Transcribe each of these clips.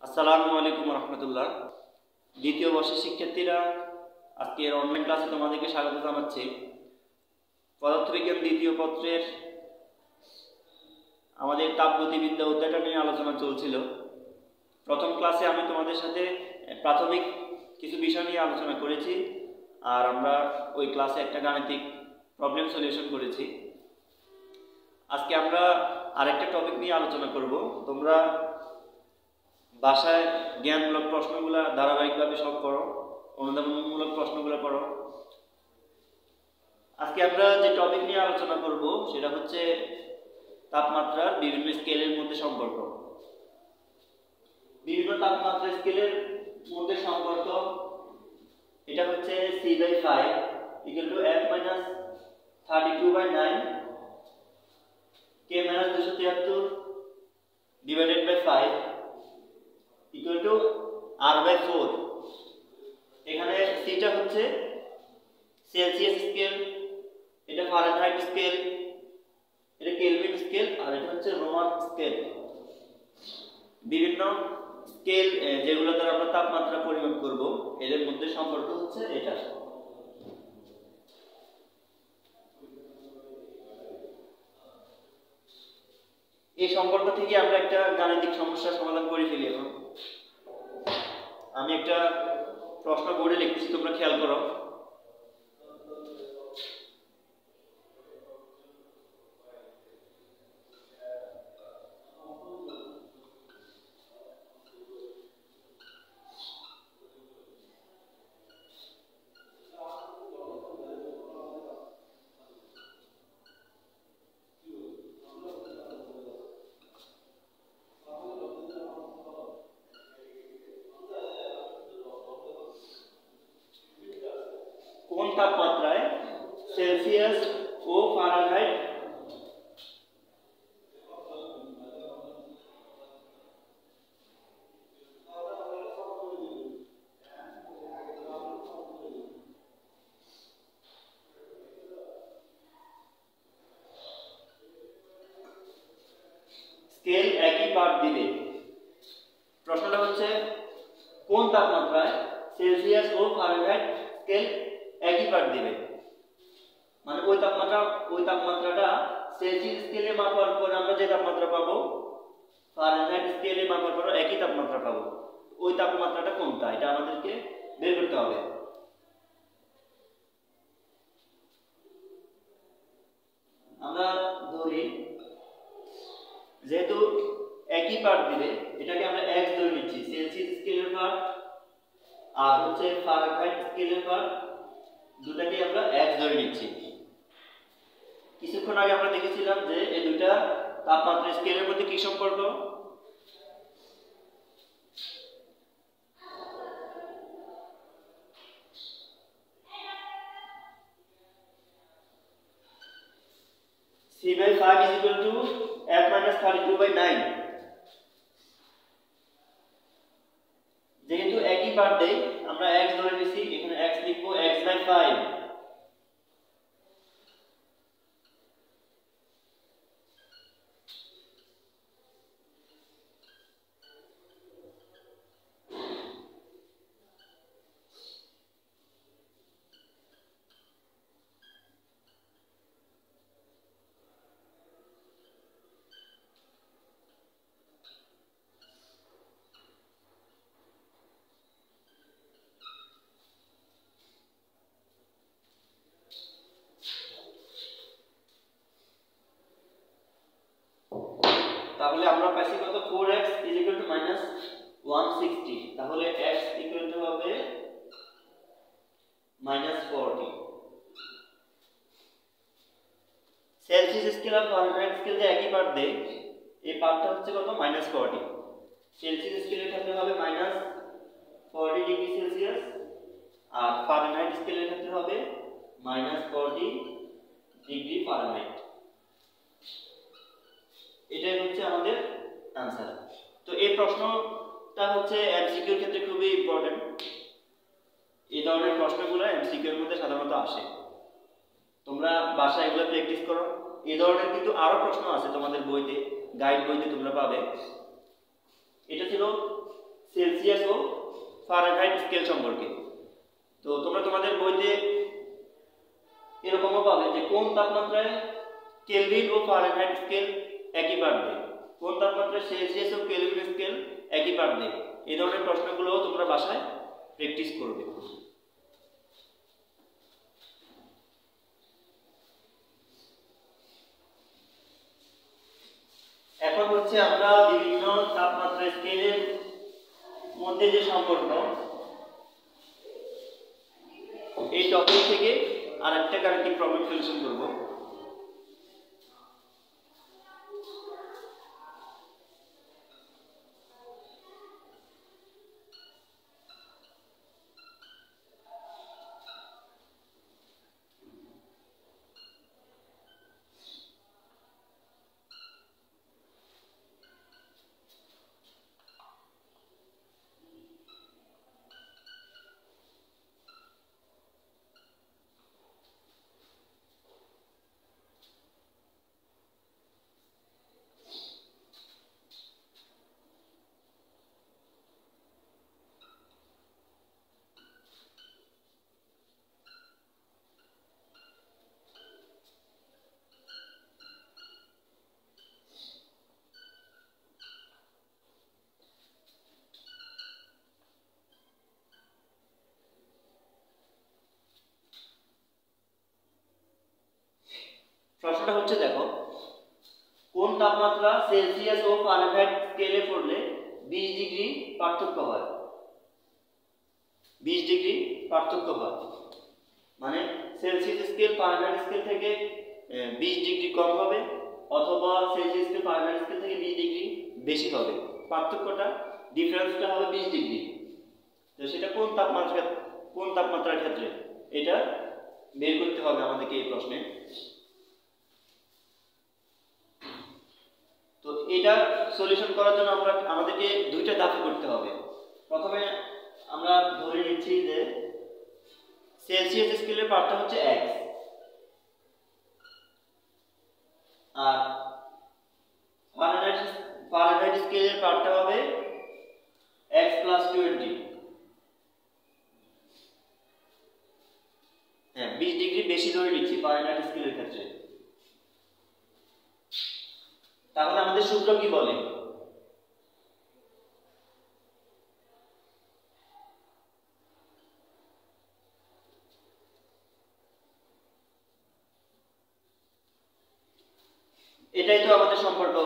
আসসালামু আলাইকুম রহমতুল্লাহ। দ্বিতীয় বর্ষের শিক্ষার্থীরা, আজকের অনলাইন ক্লাসে তোমাদেরকে স্বাগত জানাচ্ছি। পদার্থবিজ্ঞান দ্বিতীয় পত্রের আমাদের তাপগতিবিদ্যা অধ্যায়টা নিয়ে আলোচনা চলছিল। প্রথম ক্লাসে আমি তোমাদের সাথে প্রাথমিক কিছু বিষয় নিয়ে আলোচনা করেছি, আর আমরা ওই ক্লাসে একটা গাণিতিক প্রবলেম সলিউশন করেছি। আজকে আমরা আরেকটা টপিক নিয়ে আলোচনা করব। তোমরা বাসায় জ্ঞানমূলক প্রশ্নগুলো ধারাবাহিকভাবে সলভ করো, অনুধাবনমূলক প্রশ্নগুলো পড়ো। আজকে আমরা যে টপিক নিয়ে আলোচনা করব সেটা হচ্ছে তাপমাত্রার বিভিন্ন স্কেলের মধ্যে সম্পর্ক। বিভিন্ন তাপমাত্রা স্কেলের মধ্যে সম্পর্ক এটা হচ্ছে C/5 = F-32/9 K-273 / 5 R/4। এখানে সিটা হচ্ছে সেলসিয়াস স্কেল, এটা ফারেনহাইট স্কেল, এটা কেলভিন স্কেল, আর এটা হচ্ছে রোমান স্কেল। বিভিন্ন স্কেল যেগুলো দ্বারা আমরা তাপমাত্রা পরিমাপ করব, এদের মধ্যে সম্পর্ক হচ্ছে এটা। এই সম্পর্ক থেকে আমরা একটা গাণিতিক সমস্যার সমাধান করে ফেলি। এখন আমি একটা প্রশ্ন বোর্ডে লিখতেছি, তোমরা খেয়াল করো। কোন তাপমাত্রায় সেলসিয়াস ও ফারেনহাইট স্কেল একই পাঠ দিবে। প্রশ্নটা হচ্ছে কোন তাপমাত্রায় সেলসিয়াস ও ফারেনহাইট স্কেল একই পাঠ দিবে। মানে ওই তাপমাত্রাটা সেলসিয়াস স্কেলে মাপার পর আমরা যে তাপমাত্রা পাবো, ফারেনহাইট স্কেলে মাপার পর একই তাপমাত্রা পাবো। ওই তাপমাত্রাটা কোনটা, এটা আমাদেরকে বের করতে হবে। আমরা ধরি যেহেতু একই পাঠ দিবে, এটাকে আমরা x ধরে নিচ্ছি, সেলসিয়াস স্কেলের পাঠ আর হচ্ছে ফারেনহাইট স্কেলের পাঠ, দুটাকে আমরা x ধরে নিচ্ছি। কিছুক্ষণ আগে আমরা দেখেছিলাম যে এই দুইটা তাপমাত্রা স্কেলের মধ্যে কি সম্পর্ক। C/5 = F-32/9। যেহেতু একই পাঠ দেয়, আমরা x ধরে নিছি, এখানে x লিখবো x/5। তাহলে আমরা পাইছি কত, 4x = -160। তাহলে x হবে -40। সেলসিয়াস স্কেল আর ফারেনহাইট স্কেল যে একই পাঠ দেয়, এই পাঠটা হচ্ছে কত, -40। সেলসিয়াস স্কেলের ক্ষেত্রে হবে -40 ডিগ্রি সেলসিয়াস, আর ফারেনহাইট স্কেলের ক্ষেত্রে হবে -40 ডিগ্রি ফারেনহাইট। এটাই হচ্ছে আমাদের आंसर। তো এই প্রশ্নটা হচ্ছে এমসিকিউ এর ক্ষেত্রে খুবই ইম্পর্টেন্ট। এই ধরনের প্রশ্নগুলো এমসিকিউ এর মধ্যে সাধারণত আসে। তোমরা বাসায় এগুলো প্র্যাকটিস করো। এই ধরনের কিন্তু আরো প্রশ্ন আছে তোমাদের বইতে, গাইড বইতে তোমরা পাবে। এটা ছিল সেলসিয়াস ও ফারেনহাইট স্কেল সম্পর্কে। তো তোমরা তোমাদের বইতে এরকমও পাবে যে কোন তাপমাত্রায় কেলভিন ও ফারেনহাইট স্কেল একই পাঠ দেয়, কোন তাপমাত্রায় সেলসিয়াস ও কেলভিন স্কেল একই পাঠ দেয়। এই ধরনের প্রশ্নগুলো তোমরা বাসায় প্র্যাকটিস করবে। এখন হচ্ছে আমরা বিভিন্ন তাপমাত্রা স্কেলের মধ্যে যে সম্পর্ক, এই টপিক থেকে আরেকটা গাণিতিক প্রবলেম সলিউশন করব। প্রশ্নটা হচ্ছে দেখো, কোন তাপমাত্রা সেলসিয়াস ও ফারেনহাইট স্কেলে পড়লে 20 ডিগ্রি পার্থক্য হয়। 20 ডিগ্রি পার্থক্য হয় মানে সেলসিয়াস স্কেল ফারেনহাইট স্কেল থেকে 20 ডিগ্রি কম হবে, অথবা সেলসিয়াস স্কেল ফারেনহাইট স্কেল থেকে 20 ডিগ্রি বেশি হবে। পার্থক্যটা, ডিফারেন্সটা হবে 20 ডিগ্রি। তো সেটা কোন তাপমাত্রার ক্ষেত্রে, এটা বের করতে হবে আমাদেরকে এই প্রশ্নে। তো এটা সলিউশন করার জন্য আমাদেরকে দুইটা ধাপে করতে হবে। প্রথমে আমরা ধরে নিচ্ছি যে সেলসিয়াস স্কেলের পার্টটা হচ্ছে x, আর ফারেনহাইট স্কেলের পার্টটা হবে x + 20। হ্যাঁ, 20 ডিগ্রি বেশি ধরে নিচ্ছি ফারেনহাইট স্কেলের ক্ষেত্রে। তাহলে আমাদের সূত্র কি বলে? এটাই তো আমাদের সম্পর্ক।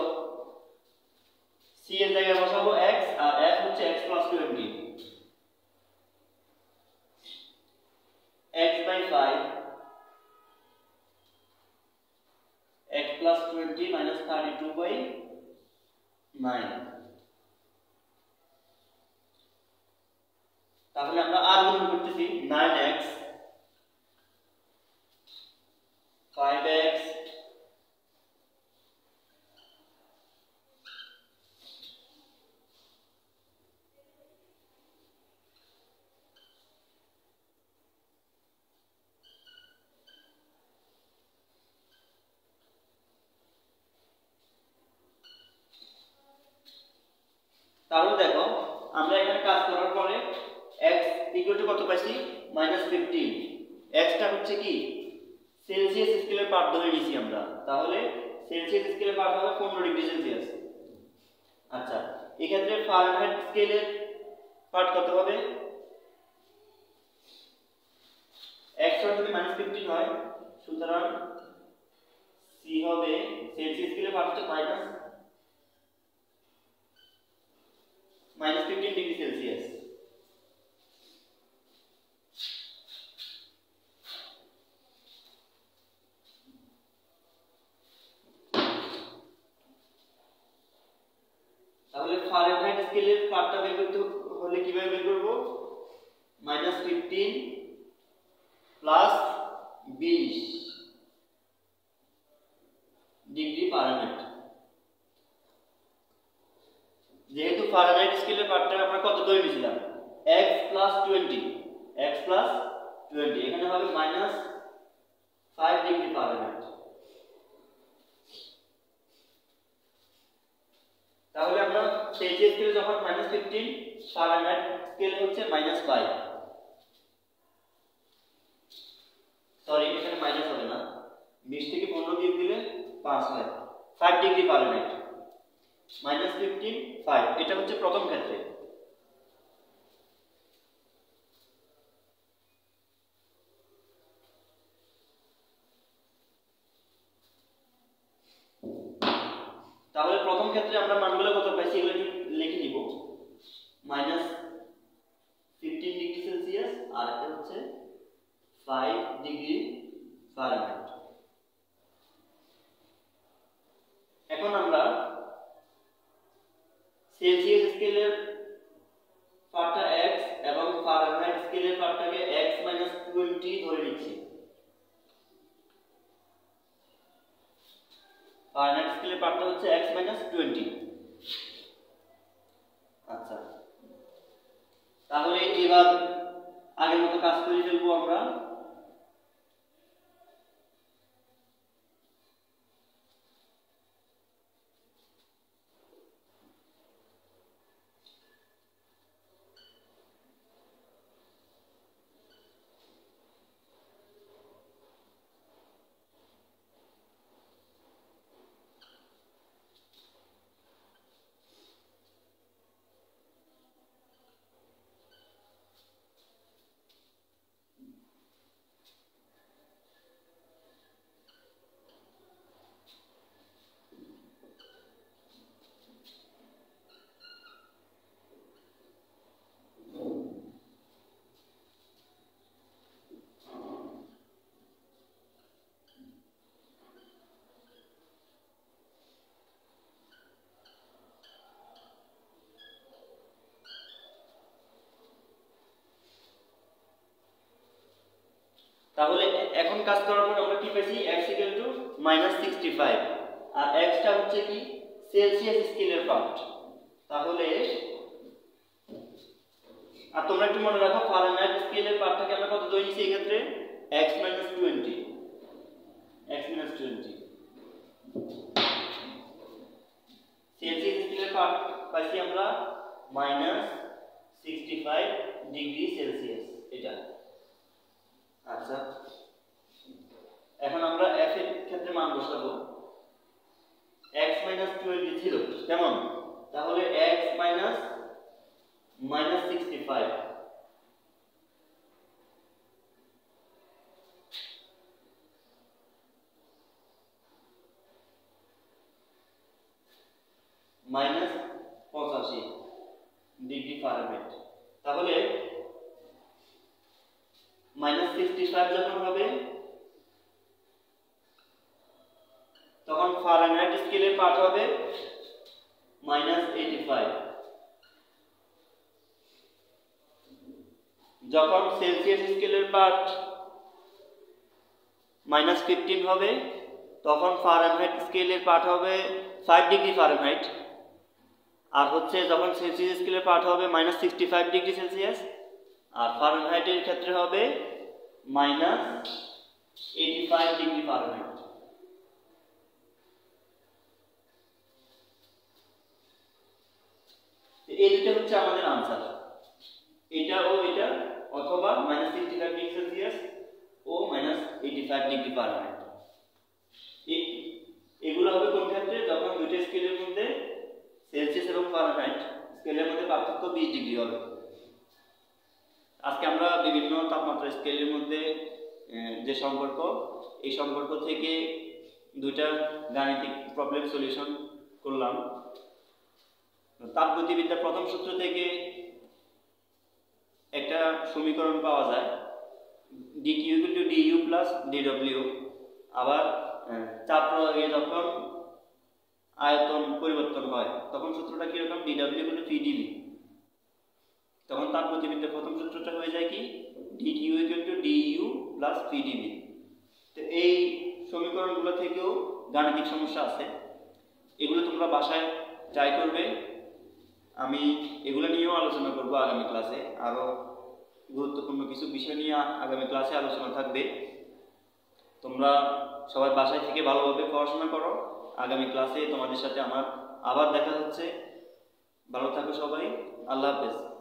c এর জায়গায় বসাবো x, আর f হচ্ছে x + 20। x/5 x + 20 - 32/9। তাহলে আমরা আর গুণ করতেছি 9x 5x তাহলে দেখো আমরা এখানে কাজ করার পরে x = কত পাইছি? -15। x টা হচ্ছে কি সেলসিয়াস স্কেলের পার্ট ধরে নিয়েছি আমরা, তাহলে সেলসিয়াস স্কেলের পার্ট হবে 15 ডিগ্রি সেলসিয়াস। আচ্ছা, এই ক্ষেত্রে ফারেনহাইট স্কেলের পার্ট কত হবে? x যদি -15 হয়, সুতরাং c হবে সেলসিয়াস স্কেলের পার্ট হচ্ছে -15 ডিগ্রি সেলসিয়াস। তাহলে ফারেনহাইট স্কেলের পার্টটা বের করতে হলে কিভাবে বের করব? -15 + 20 ডিগ্রি ফারেনহাইট। যেহেতু ফারেনহাইট স্কেলের পার্টটা আমরা কত ধরে নিয়েছিলাম? x + 20, x + 20, এখানে হবে -5 ডিগ্রি ফারেনহাইট। তাহলে আমরা সেলসিয়াস স্কেলে যখন -15, ফারেনহাইট স্কেলে হচ্ছে -5, সরি এখানে মাইনাস হবে না, 20 থেকে 15 দিয়ে দিলে 5 হয়, 5 ডিগ্রি ফারেনহাইট, -15 5, এটা হচ্ছে প্রথম ক্ষেত্রে। তাহলে প্রথম ক্ষেত্রে আমরা মানগুলো কত পাইছি এগুলো লিখে নিব, -15 ডিগ্রি সেলসিয়াস আর এটা হচ্ছে 5 ডিগ্রি ফারেনহাইট। এখন আমরা সেলসিয়াস স্কেলের পার্টটা x এবং ফারেনহাইট স্কেলের পার্টটাকে x - 20 ধরে নিচ্ছি। ফারেনহাইট স্কেলের পার্টটা হচ্ছে x - 20। আচ্ছা, তাহলে এবার আগের মতো কাজ করে ফেলবো আমরা। তাহলে এখন কাজ করার পর আমরা কি পাইছি, x -65 আর x টা হচ্ছে কি সেলসিয়াস স্কেলের পার্ট। তাহলে আর তোমরা একটু মনে রাখো ফারেনহাইট স্কেলের পার্টটাকে আমরা কত ধরে নিছি এই ক্ষেত্রে, x - 20, x - 20। সেলসিয়াস স্কেলের পার্ট পাইছি আমরা -65 ডিগ্রি সেলসিয়াস এটা। আচ্ছা, এখন আমরা f এর ক্ষেত্রে মান বসাবো, x - 20 ছিল কেমন, তাহলে x - -65 -85 ডিগ্রি ফারেনহাইট। তাহলে -65 যখন হবে তখন ফারেনহাইট স্কেলের পার্ট হবে -85, যখন সেলসিয়াস স্কেলের পার্ট -15 হবে তখন ফারেনহাইট স্কেলের পার্ট হবে 5 ডিগ্রি ফারেনহাইট, আর হচ্ছে যখন সেলসিয়াস স্কেলের পার্ট হবে -65 ডিগ্রি সেলসিয়াস, আর ফারেনহাইটের ক্ষেত্রে হবে -85 ডিগ্রি ফারেনহাইট। এই দুটো হচ্ছে আমাদের आंसर, এটা ও এটা, অথবা -65 ডিগ্রি সেলসিয়াস ও -85 ডিগ্রি ফারেনহাইট। এগুলো হবে কোন ক্ষেত্রে, যখন দুটো স্কেলের মধ্যে সেলসিয়াস এবং ফারেনহাইট স্কেলের মধ্যে পার্থক্য 20 ডিগ্রি হবে। আজকে আমরা বিভিন্ন তাপমাত্রা স্কেলের মধ্যে যে সম্পর্ক, এই সম্পর্ক থেকে দুইটা গাণিতিক প্রবলেম সলিউশন করলাম। তাপগতিবিদ্যার প্রথম সূত্র থেকে একটা সমীকরণ পাওয়া যায়, dq = du + dw। আবার চাপ প্রয়োগে যখন আয়তন পরিবর্তন হয় তখন সূত্রটা কি রকম, dw = pdv। তখন তাপগতিবিদ্যার প্রথম সূত্রটা হয়ে যায় কি, dq = du + pdv। তো এই সমীকরণগুলো থেকেও গাণিতিক সমস্যা আছে, এগুলো তোমরা বাসায় ট্রাই করবে। আমি এগুলো নিয়েও আলোচনা করব আগামী ক্লাসে, আরো গুরুত্বপূর্ণ কিছু বিষয় নিয়ে আগামী ক্লাসে আলোচনা থাকবে। তোমরা সবাই বাসায় থেকে ভালোভাবে পড়াশোনা করো। আগামী ক্লাসে তোমাদের সাথে আমার আবার দেখা হচ্ছে। ভালো থাকো সবাই, আল্লাহ হাফেজ।